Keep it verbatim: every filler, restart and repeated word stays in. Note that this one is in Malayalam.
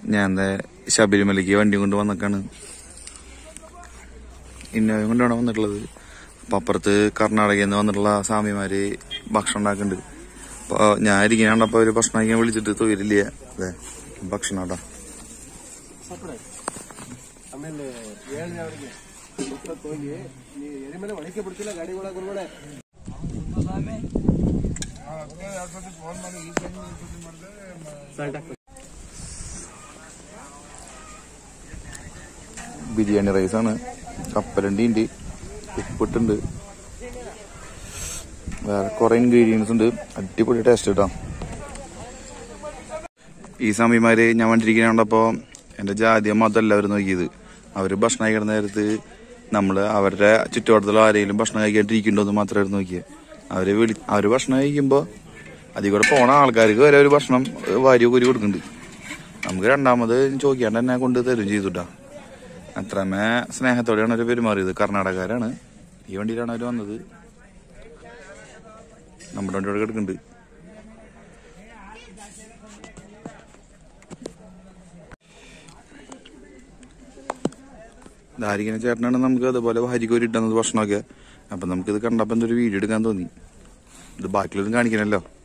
ഞാൻ ശബരിമലയ്ക്ക് വണ്ടി കൊണ്ട് വന്നേക്കാണ്. ഇന്നോവയും കൊണ്ടാണ് വന്നിട്ടുള്ളത്. അപ്പൊ അപ്പുറത്ത് കർണാടകയിൽ നിന്ന് വന്നിട്ടുള്ള സ്വാമിമാര് ഭക്ഷണം ഉണ്ടാക്കുന്നുണ്ട്. അപ്പൊ ഞാൻ ഇരിക്കുന്ന കണ്ടപ്പോ ഒരു ഭക്ഷണം കഴിക്കാൻ വിളിച്ചിട്ട് തൊഴിലില്ല. അതെ ഭക്ഷണം കേട്ടോ. ബിരിയാണി റൈസാണ്, കപ്പലണ്ടി ഉണ്ട്, ഉപ്പിട്ടുണ്ട്, വേറെ കുറെ ഇൻഗ്രീഡിയൻസ് ഉണ്ട്. അടിപൊളി ടേസ്റ്റ് കേട്ടോ. ഈ സ്വാമിമാര് ഞാൻ വണ്ടിരിക്കണപ്പോ എന്റെ ജാതി മതം എല്ലാവരും നോക്കിയത്. അവര് ഭക്ഷണം കഴിക്കുന്ന നേരത്ത് നമ്മള് അവരുടെ ചുറ്റുവട്ടത്തിലുള്ള ആരെങ്കിലും ഭക്ഷണം കഴിക്കാണ്ടിരിക്കണ്ടോന്ന് മാത്രമായിരുന്നു നോക്കിയത്. അവര് വിളി അവര് ഭക്ഷണം കഴിക്കുമ്പോ അതിൽ കൂടെ പോണ ആൾക്കാർക്ക് വരെ ഒരു ഭക്ഷണം വാരി കുരി കൊടുക്കുന്നുണ്ട്. നമുക്ക് രണ്ടാമത് ചോദിക്കാണ്ട് തന്നെ കൊണ്ട് തരും ചെയ്തുട്ടാ. അത്രമേ സ്നേഹത്തോടെയാണ് അവര് പെരുമാറിയത്. കർണാടകക്കാരാണ്. ഈ വണ്ടിയിലാണ് അവര് വന്നത്. നമ്മുടെ വണ്ടിയോടെ കിടക്കുന്നുണ്ട്. ധാരിക്കുന്ന ചേട്ടനാണ് നമുക്ക് അതുപോലെ ഭാര്യക്ക് ഇട്ടുന്നത് ഭക്ഷണമൊക്കെ. അപ്പൊ നമുക്കിത് കണ്ടപ്പോ എന്തൊരു വീഡിയോ എടുക്കാൻ തോന്നി. ഇത് ബാക്കിയുള്ളതും കാണിക്കണല്ലോ.